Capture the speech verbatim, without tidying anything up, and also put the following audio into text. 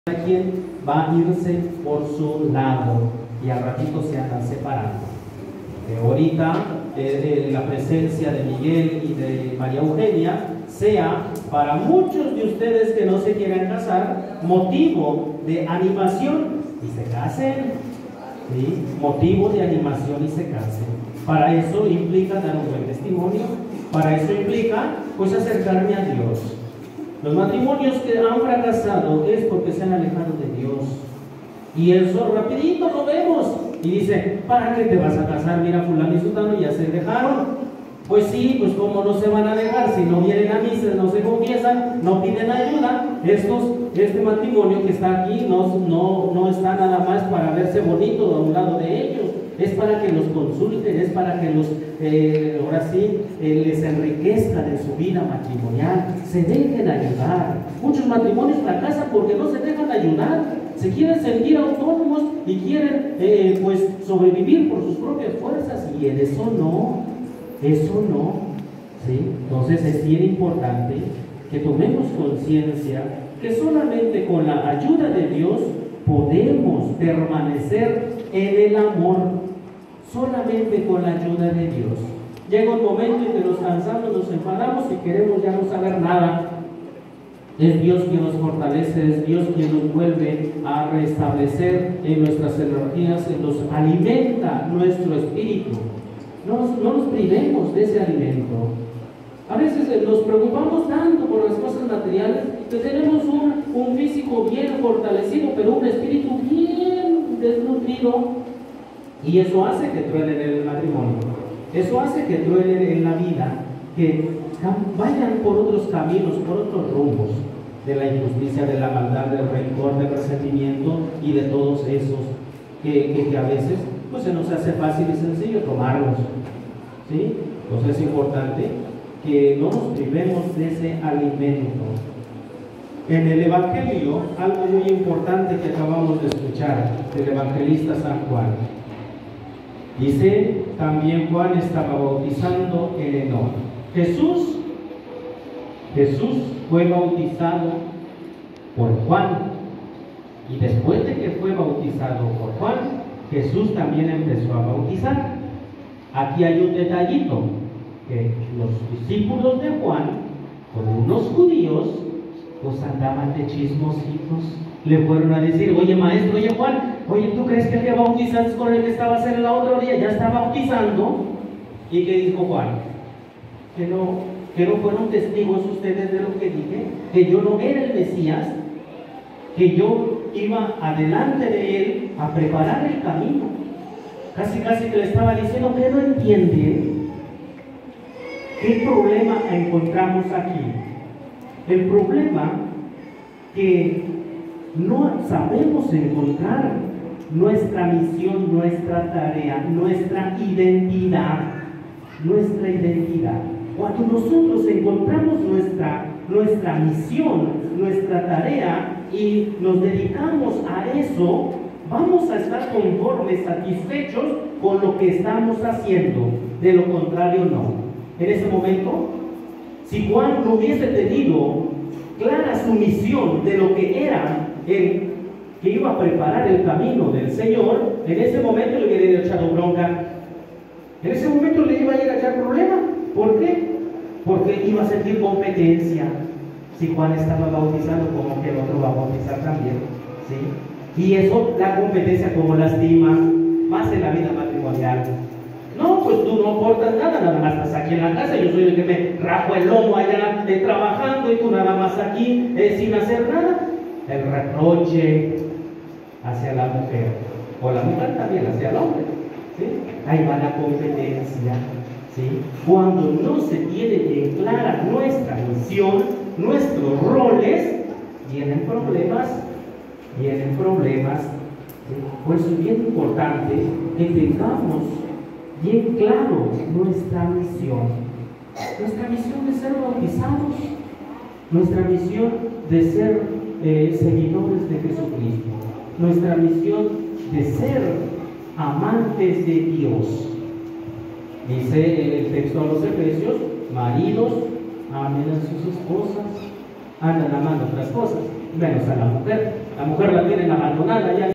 Cada quien va a irse por su lado y al ratito se andan separando. Eh, ahorita eh, eh, la presencia de Miguel y de María Eugenia sea para muchos de ustedes que no se quieran casar motivo de animación y se casen, ¿sí? Motivo de animación y se casen. Para eso implica dar un buen testimonio, para eso implica pues acercarme a Dios. Los matrimonios que han fracasado es porque se han alejado de Dios. Y eso rapidito lo vemos. Y dice, ¿para qué te vas a casar? Mira, fulano y sutano ya se dejaron. Pues sí, pues como no se van a dejar, si no vienen a misa, no se confiesan, no piden ayuda. Estos, este matrimonio que está aquí no, no, no está nada más para verse bonito a un lado de ellos. Es para que los consulten, es para que los, eh, ahora sí, eh, les enriquezca de su vida matrimonial. Se dejen ayudar. Muchos matrimonios fracasan porque no se dejan ayudar. Se quieren sentir autónomos y quieren eh, pues sobrevivir por sus propias fuerzas. Y en eso no, eso no. ¿Sí? Entonces es bien importante que tomemos conciencia que solamente con la ayuda de Dios podemos permanecer en el amor. Solamente con la ayuda de Dios. Llega un momento en que nos cansamos, nos enfadamos y queremos ya no saber nada. Es Dios quien nos fortalece, es Dios quien nos vuelve a restablecer en nuestras energías, nos alimenta nuestro espíritu. No, no nos privemos de ese alimento. A veces nos preocupamos tanto por las cosas materiales que tenemos un, un físico bien fortalecido, pero un espíritu bien desnutrido. Y eso hace que truenen en el matrimonio, eso hace que truenen en la vida, que vayan por otros caminos, por otros rumbos, de la injusticia, de la maldad, del rencor, del resentimiento y de todos esos que, que, que a veces pues se nos hace fácil y sencillo tomarlos, ¿sí? Entonces es importante que no nos privemos de ese alimento. En el Evangelio, algo muy importante que acabamos de escuchar del evangelista San Juan. Dice, también Juan estaba bautizando en Enón. Jesús, Jesús fue bautizado por Juan. Y después de que fue bautizado por Juan, Jesús también empezó a bautizar. Aquí hay un detallito, que los discípulos de Juan, con unos judíos, pues andaban de chismositos. Le fueron a decir, oye maestro, oye Juan, oye, ¿tú crees que el que bautizaste con el que estaba a en la otra orilla ya está bautizando? ¿Y qué dijo Juan? Que no, que no fueron testigos ustedes de lo que dije, que yo no era el Mesías, que yo iba adelante de él a preparar el camino. Casi casi que le estaba diciendo que no entiende. ¿Qué problema encontramos aquí? El problema que no sabemos encontrar nuestra misión, nuestra tarea, nuestra identidad, nuestra identidad. Cuando nosotros encontramos nuestra, nuestra misión, nuestra tarea y nos dedicamos a eso, vamos a estar conformes, satisfechos con lo que estamos haciendo. De lo contrario, no. En ese momento, si Juan no hubiese tenido clara su misión de lo que era él, que iba a preparar el camino del Señor, en ese momento le hubiera echado bronca. En ese momento le iba a ir a echar problema. ¿Por qué? Porque iba a sentir competencia. Si Juan estaba bautizado, como que el otro va a bautizar también, ¿sí? Y eso, la competencia como lastima, más en la vida matrimonial. No, pues tú no aportas nada, nada más estás aquí en la casa, yo soy el que me rajo el lomo allá eh, trabajando y tú nada más aquí eh, sin hacer nada. El reproche hacia la mujer, o la mujer también hacia el hombre, ¿sí? Ahí va la competencia, ¿sí? Cuando no se tiene en clara nuestra misión, nuestros roles, vienen problemas, vienen problemas, ¿sí? Por eso es bien importante que tengamos bien claro nuestra misión. Nuestra misión de ser bautizados, nuestra misión de ser eh, seguidores de Jesucristo, nuestra misión de ser amantes de Dios. Dice el texto a los Efesios, maridos, amen a sus esposas, andan amando otras cosas, menos a la mujer. La mujer la tienen abandonada ya.